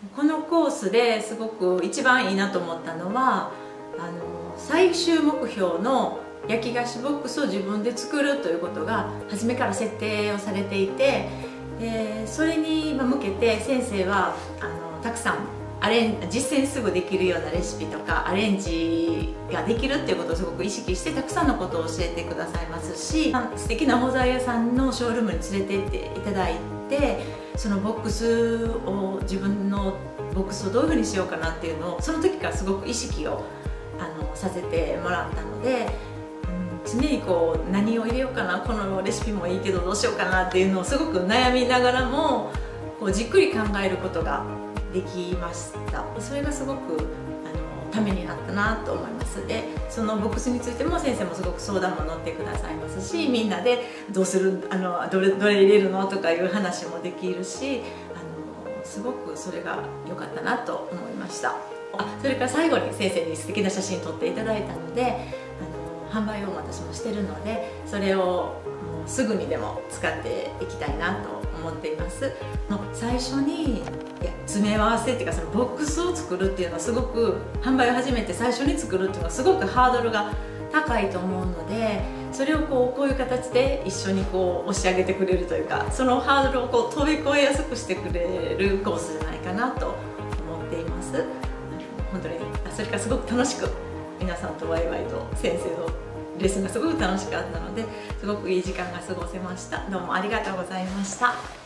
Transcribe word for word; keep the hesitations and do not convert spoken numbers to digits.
このコースですごく一番いいなと思ったのは、あの最終目標の焼き菓子ボックスを自分で作るということが初めから設定をされていて、でそれに向けて先生はあのたくさんアレン実践すぐできるようなレシピとかアレンジができるっていうことをすごく意識してたくさんのことを教えてくださいますし、素敵な包材屋さんのショールームに連れて行っていただいて、そのボックスを自分のボックスをどういうふうにしようかなっていうのをその時からすごく意識をあのさせてもらったので、うん、常にこう何を入れようかな、このレシピもいいけどどうしようかなっていうのをすごく悩みながらもこうじっくり考えることができました。それがすごくあのためになったなと思います。でそのボックスについても先生もすごく相談も乗ってくださいますし、みんなでどうする、あのどれどれ入れるのとかいう話もできるし、あのすごくそれが良かったなと思いました。あそれから最後に先生に素敵な写真撮っていただいたので、あの販売を私もしてるので、それをもうすぐにでも使っていきたいなと思っています。の最初にいや詰め合わせっていうか、そのボックスを作るっていうのはすごく販売を始めて最初に作るっていうのはすごくハードルが高いと思うので、それをこうこういう形で一緒にこう押し上げてくれるというか、そのハードルをこう飛び越えやすくしてくれるコースじゃないかなと思っています。本当にそれからすごく楽しく皆さんとワイワイと先生のレッスンがすごく楽しかったので、すごくいい時間が過ごせました。どうもありがとうございました。